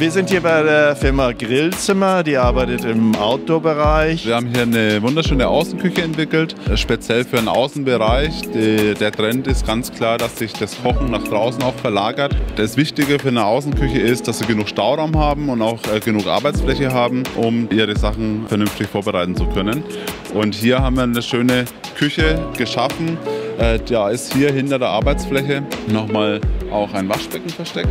Wir sind hier bei der Firma Grillzimmer, die arbeitet im Outdoor-Bereich. Wir haben hier eine wunderschöne Außenküche entwickelt, speziell für den Außenbereich. Der Trend ist ganz klar, dass sich das Kochen nach draußen auch verlagert. Das Wichtige für eine Außenküche ist, dass sie genug Stauraum haben und auch genug Arbeitsfläche haben, um ihre Sachen vernünftig vorbereiten zu können. Und hier haben wir eine schöne Küche geschaffen. Da ist hier hinter der Arbeitsfläche nochmal auch ein Waschbecken versteckt.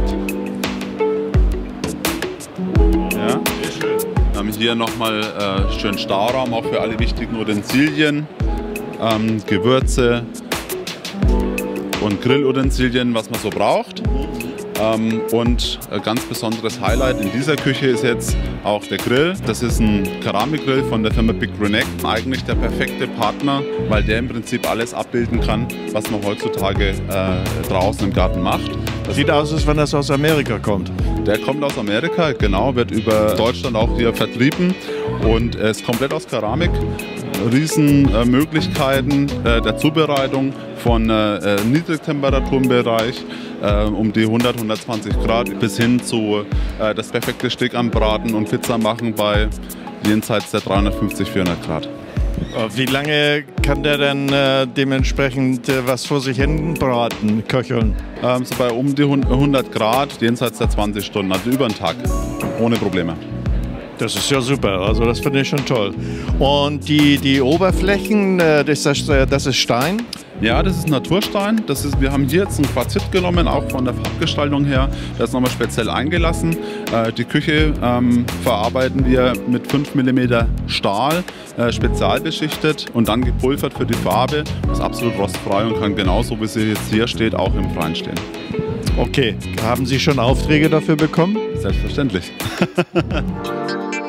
Ja. Wir haben hier nochmal schön Stauraum, auch für alle wichtigen Utensilien, Gewürze und Grillutensilien, was man so braucht. Und ein ganz besonderes Highlight in dieser Küche ist jetzt auch der Grill. Das ist ein Keramikgrill von der Firma Big Renect. Eigentlich der perfekte Partner, weil der im Prinzip alles abbilden kann, was man heutzutage draußen im Garten macht. Das sieht aus, als wenn das aus Amerika kommt. Der kommt aus Amerika, genau, wird über Deutschland auch hier vertrieben und er ist komplett aus Keramik. Riesenmöglichkeiten der Zubereitung von Niedrigtemperaturenbereich um die 100, 120 Grad bis hin zu das perfekte Steak anbraten und Pizza machen bei jenseits der 350, 400 Grad. Wie lange kann der denn dementsprechend was vor sich hin braten, köcheln? So bei um die 100 Grad, jenseits der 20 Stunden, also über einen Tag, ohne Probleme. Das ist ja super, also das finde ich schon toll. Und die Oberflächen, das ist Stein? Ja, das ist Naturstein. Wir haben hier jetzt ein Quarzit genommen, auch von der Farbgestaltung her. Das ist nochmal speziell eingelassen. Die Küche verarbeiten wir mit 5 mm Stahl, spezialbeschichtet und dann gepulvert für die Farbe. Das ist absolut rostfrei und kann genauso, wie sie jetzt hier steht, auch im Freien stehen. Okay, haben Sie schon Aufträge dafür bekommen? Selbstverständlich.